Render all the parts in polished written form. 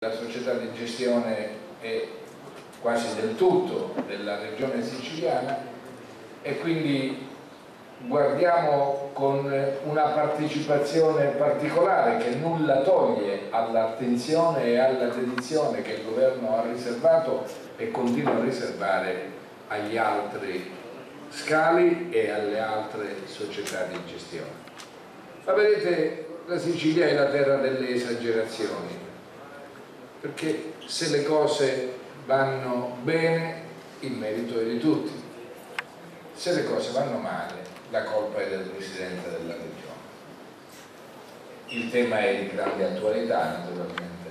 La società di gestione è quasi del tutto della regione siciliana e quindi guardiamo con una partecipazione particolare che nulla toglie all'attenzione e alla dedizione che il governo ha riservato e continua a riservare agli altri scali e alle altre società di gestione. Ma vedete, la Sicilia è la terra delle esagerazioni, perché se le cose vanno bene il merito è di tutti, se le cose vanno male la colpa è del Presidente della Regione. Il tema è di grande attualità naturalmente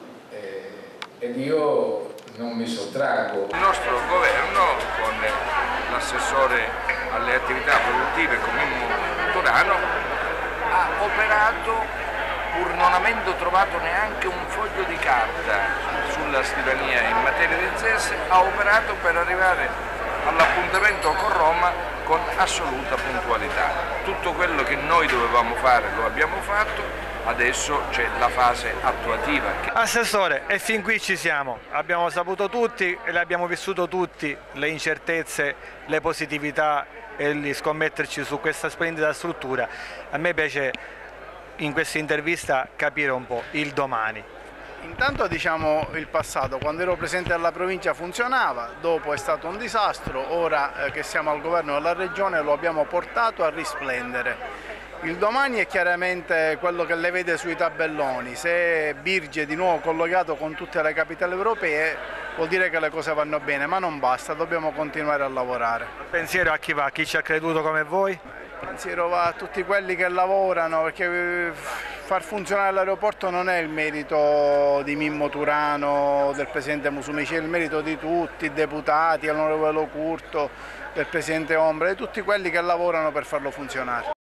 ed io non mi sottraggo. Il nostro governo con l'assessore alle attività produttive Mimmo Turano ha operato, pur non avendo trovato neanche un foglio di carta sulla scrivania in materia di ZES, ha operato per arrivare all'appuntamento con Roma con assoluta puntualità. Tutto quello che noi dovevamo fare lo abbiamo fatto, adesso c'è la fase attuativa. Assessore, e fin qui ci siamo, abbiamo saputo tutti e le abbiamo vissuto tutti le incertezze, le positività e di scommetterci su questa splendida struttura. A me piace in questa intervista capire un po' il domani. Intanto diciamo il passato, quando ero presidente della provincia funzionava, dopo è stato un disastro, ora che siamo al governo della regione lo abbiamo portato a risplendere. Il domani è chiaramente quello che lei vede sui tabelloni, se Birgi è di nuovo collegato con tutte le capitali europee vuol dire che le cose vanno bene, ma non basta, dobbiamo continuare a lavorare. Il pensiero a chi va? Chi ci ha creduto come voi? Il pensiero va a tutti quelli che lavorano, perché far funzionare l'aeroporto non è il merito di Mimmo Turano, del Presidente Musumeci, è il merito di tutti, i deputati, l'onorevole Curto, del Presidente Ombra, di tutti quelli che lavorano per farlo funzionare.